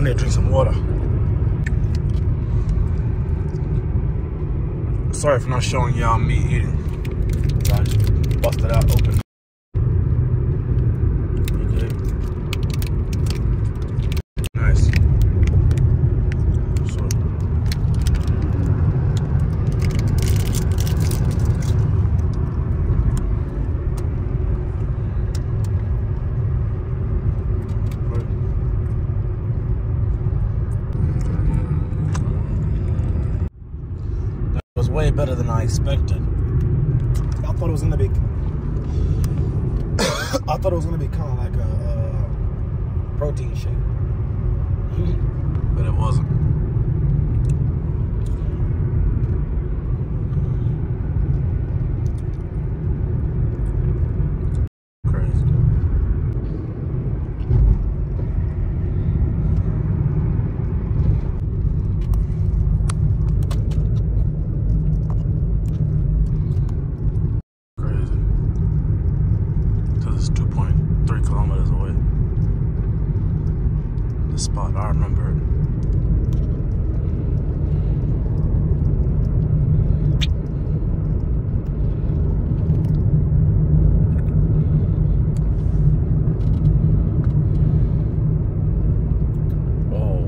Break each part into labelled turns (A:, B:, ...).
A: need to drink some water. Sorry for not showing y'all me eating. I busted out open. Nice. So. That was way better than I expected. I thought it was gonna be. I thought it was gonna be kind of like a protein shake, but it wasn't. Crazy. It's 2.3 kilometers away. The spot, I remember it. Oh.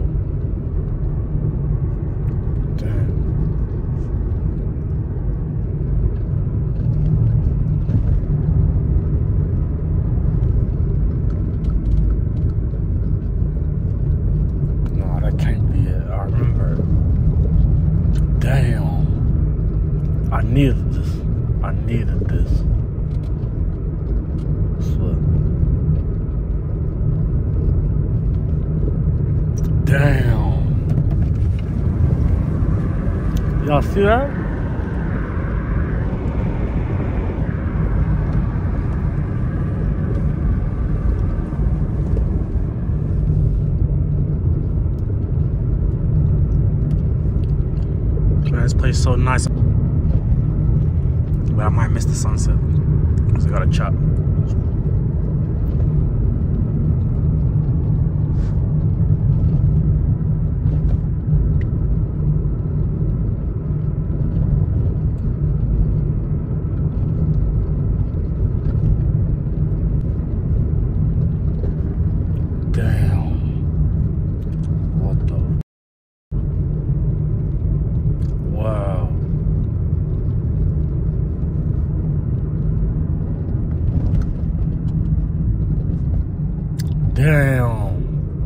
A: Damn. Can't be it. I remember. Damn. I needed this. I needed this. So. Damn. Y'all see that? This place is so nice, but I might miss the sunset because I gotta chop. Damn. What the? Wow. Damn.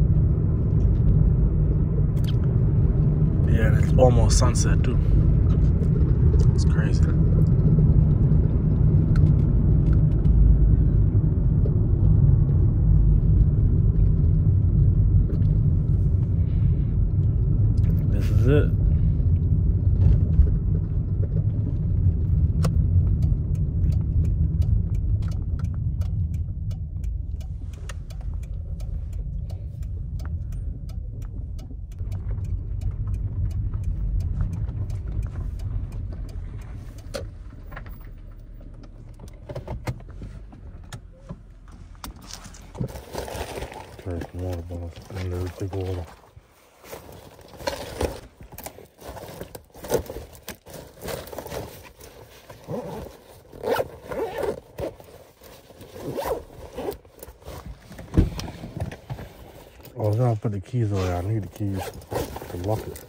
A: Yeah, and it's almost sunset too. It's crazy. This is it. Drink water bottles. I never drink water. Oh, I was gonna put the keys away. I need the keys to lock it.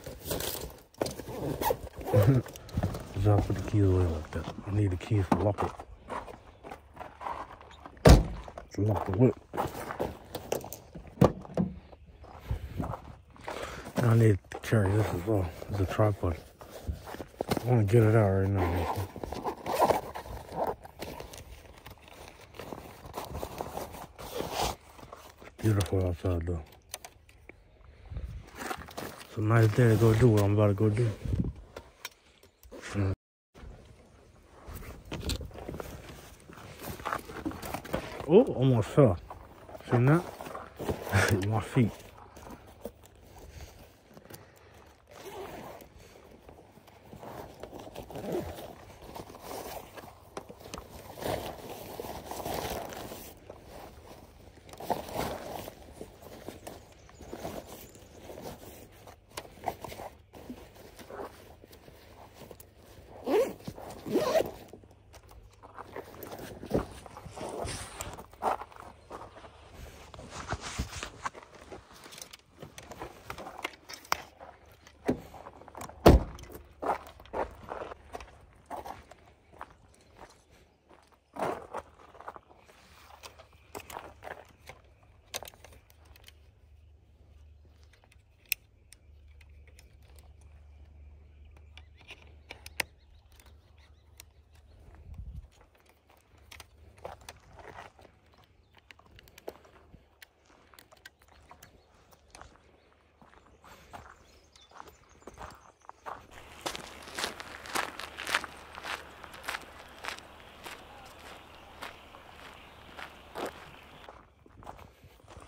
A: I was gonna put the keys away like that. I need the keys to lock it. To lock the whip. I need to carry this as well as a tripod. I want to get it out right now. It's beautiful outside though. It's a nice day to go do what I'm about to go do. Oh, almost fell. Seen that? My feet.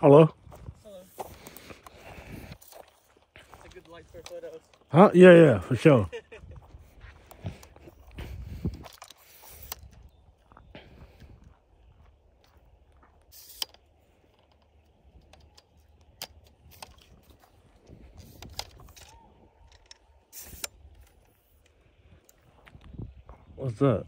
A: Hello?
B: Hello. It's a good light for photos.
A: Huh? Yeah, for sure. What's that?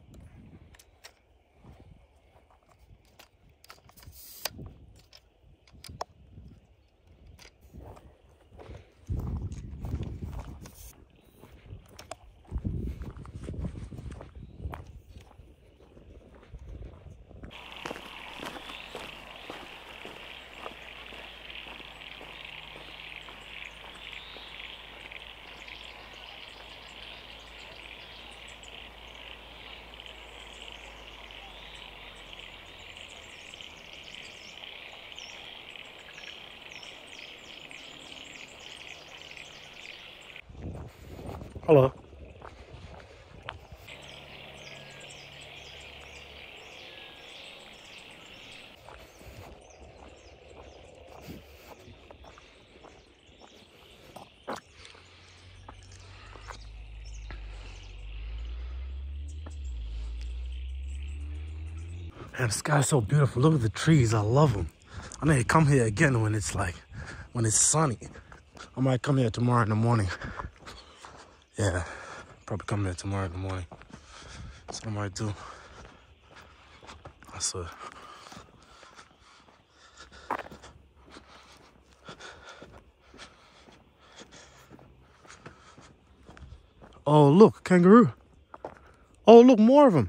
A: Hello. And the sky's so beautiful. Look at the trees. I love them. I need to come here again when it's sunny. I might come here tomorrow in the morning. Yeah, probably come here tomorrow in the morning. That's what I might do. I swear. Oh, look, kangaroo. Oh, look, more of them.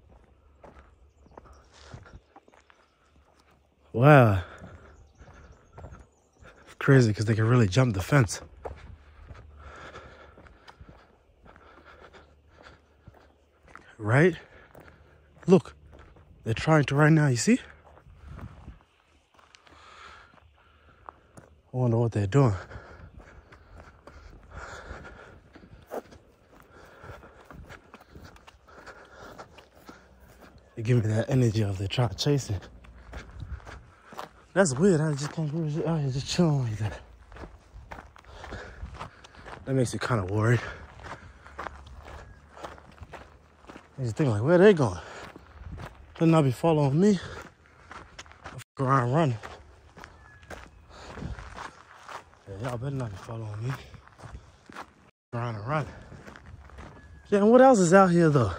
A: Wow. It's crazy because they can really jump the fence. Right? Look, they're trying to right now, you see? I wonder what they're doing. They give me that energy of they're trying to chase it. That's weird. I just can't believe it out here just chilling like that. That makes you kind of worried. Makes you think like, where are they going? They'll not be following me. I'll fuck around and run. Yeah, y'all better not be following me. Fuck around and run. Yeah, and what else is out here though?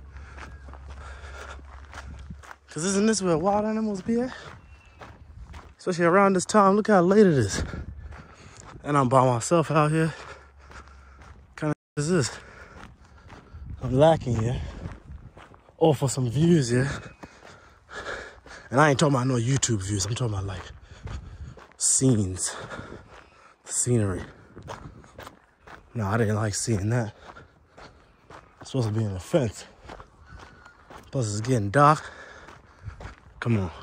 A: Cause isn't this where wild animals be at? Especially around this time, look how late it is. And I'm by myself out here. What kind of is this? I'm lacking here. All for some views here. And I ain't talking about no YouTube views. I'm talking about like scenes. Scenery. No, I didn't like seeing that. It's supposed to be in the fence. Plus it's getting dark. Come on.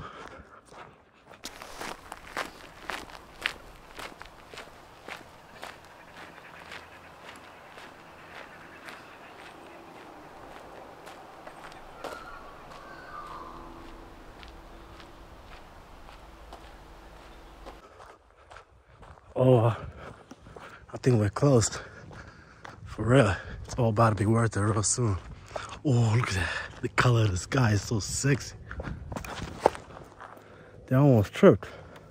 A: Oh, I think we're close. For real. It's all about to be worth it real soon. Oh, look at that. The color of the sky is so sexy. They almost tripped.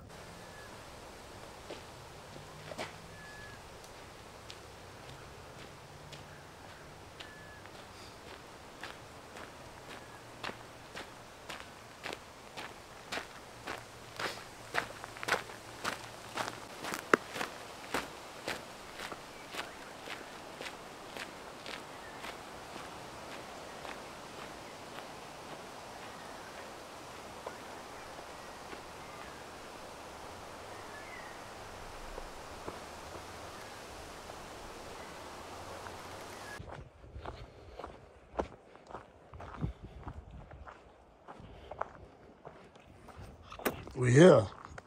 A: We're here.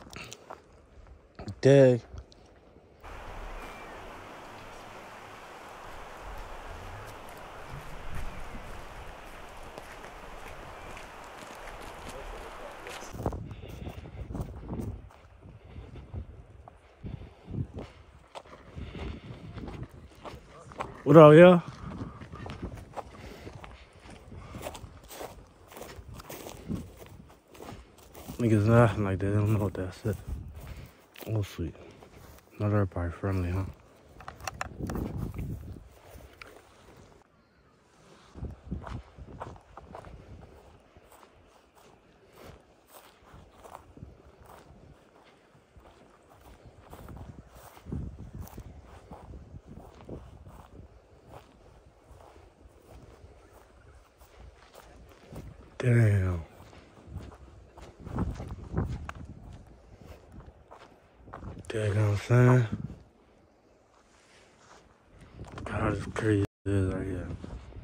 A: Dag. What up, yeah? Niggas nothing like that. They don't know what that said. Oh, sweet. Not everybody friendly, huh? Damn. You know what I'm saying? God, it's crazy it is right here.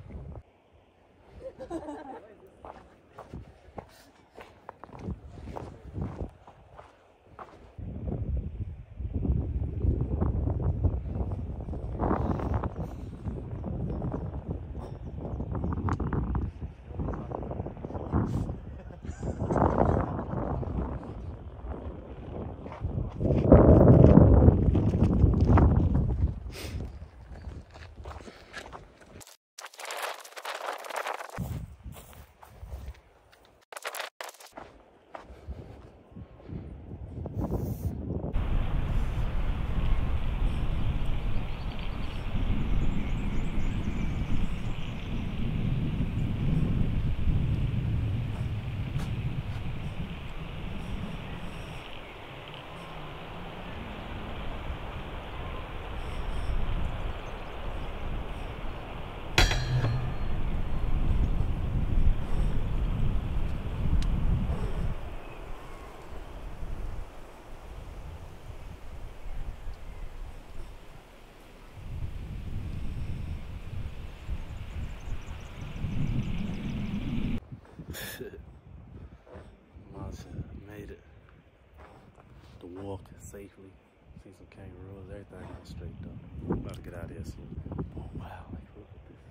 A: Made it. To walk safely. See some kangaroos. Everything got straight though. About to get out of here soon. Oh wow, like look at this.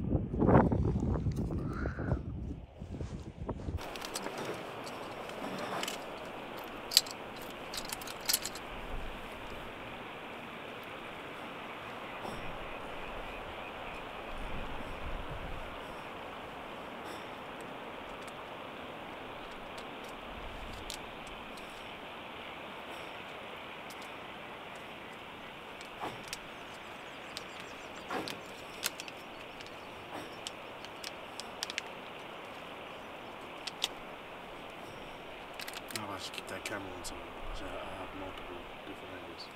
A: I should keep that camera on so I have multiple different angles.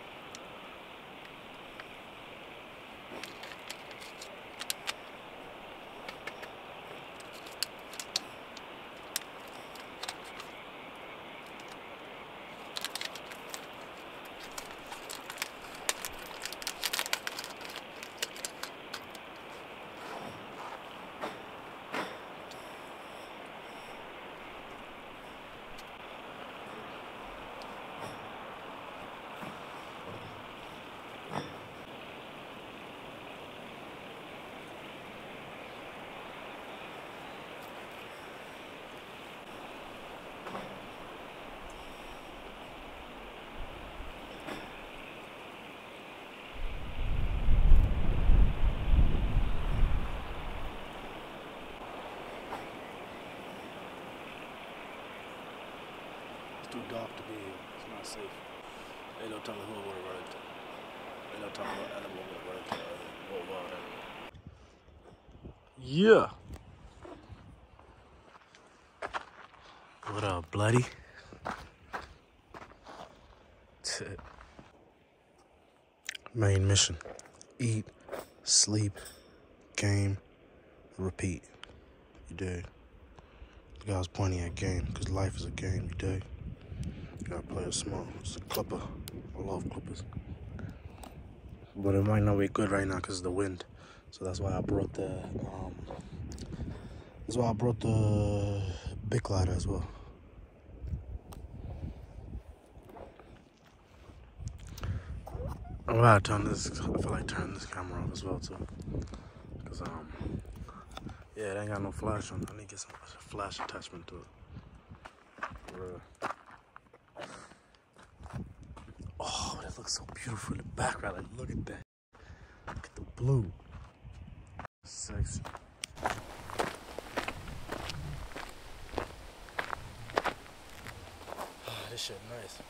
A: It's too dark to be here. It's not safe. Ain't no telling who I want to run into. Ain't no telling what animal I want to run into. What wild animal. Yeah. What up, bloody? Main mission. Eat, sleep, game, repeat. You dig? The guy's pointing at game, because life is a game, you dig? You gotta play it small. It's a clipper. I love clippers. But it might not be good right now because of the wind. So that's why I brought the big glider as well. I'm about to turn this, I feel like turning this camera off as well too. Cause yeah, it ain't got no flash on it. I need to get some flash attachment to it. For real. Oh, that looks so beautiful in the background. Like, look at that. Look at the blue. sexy. This shit nice.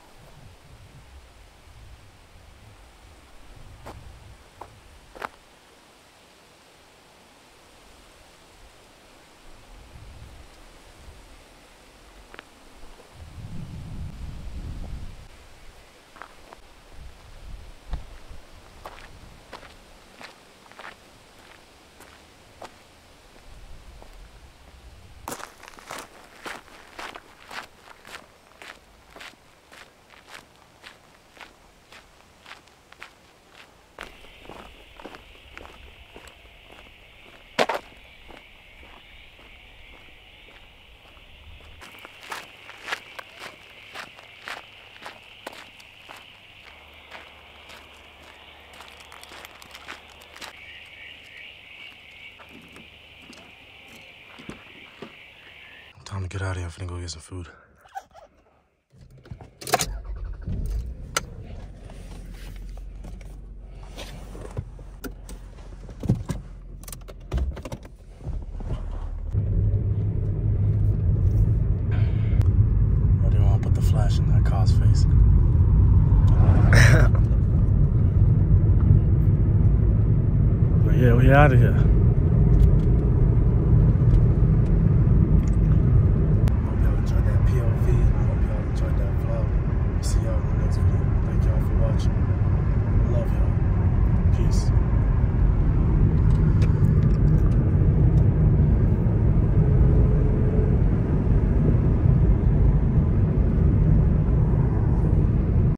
A: Time to get out of here. I'm finna go get some food. I didn't want to put the flash in that car's face. But yeah, we out of here. See y'all in the next video. Thank y'all for watching. Love y'all. Peace.